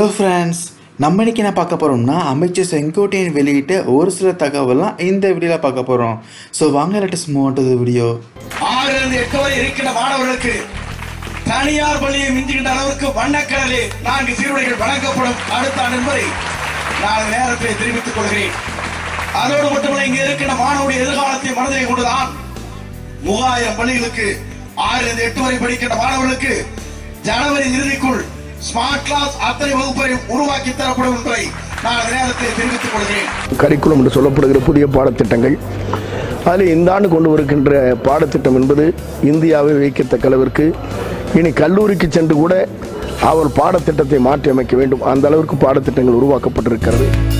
Hello friends, நம்ம இன்னைக்கு என்ன பார்க்க போறோம்னா அமைச்சர் செங்கோட்டையன் வெளியிட்ட ஒரு சில தகவலாம் இந்த வீடியோல பார்க்க போறோம். சோ வாங்க let's move on to the video. 6 இருந்து 8 வரை இருக்கிற மாணவர்களுக்கு தனியார் பள்ளியை மிஞ்சுகின்ற அளவுக்கு வண்ணக்கடலே 4 சீருடைகள் வழங்கப்படும் அடுத்த ஆண்டு என்பதை நான் நேரத்தில் தெரிவித்துக் கொள்கிறேன். அதோடு மட்டுமல்ல, இங்கே இருக்கிற மாணவருடைய எதிர்காலத்தை மனதிலே கொண்டுதான் 3000 பள்ளிகளுக்கு 6 இருந்து 8 வரை படிக்கின்ற மாணவர்களுக்கு ஜனவரி இறுதிக்குள் ஸ்மார்ட் கிளாஸ் அத்தனை வகுப்பையும் உருவாக்கி தரப்படும் என்பதை நான் நேரத்தில் தெரிவித்துக் கொள்கிறேன். கரிக்குலம் என்று சொல்லப்படுகிற புதிய பாடத்திட்டங்கள், அதில் இந்த ஆண்டு கொண்டு வருகின்ற பாடத்திட்டம் என்பது இந்தியாவை வைக்கத்தக்க அளவிற்கு இனி கல்லூரிக்கு சென்று கூட அவர் பாடத்திட்டத்தை மாற்றி அமைக்க வேண்டும், அந்த அளவிற்கு பாடத்திட்டங்கள் உருவாக்கப்பட்டிருக்கிறது.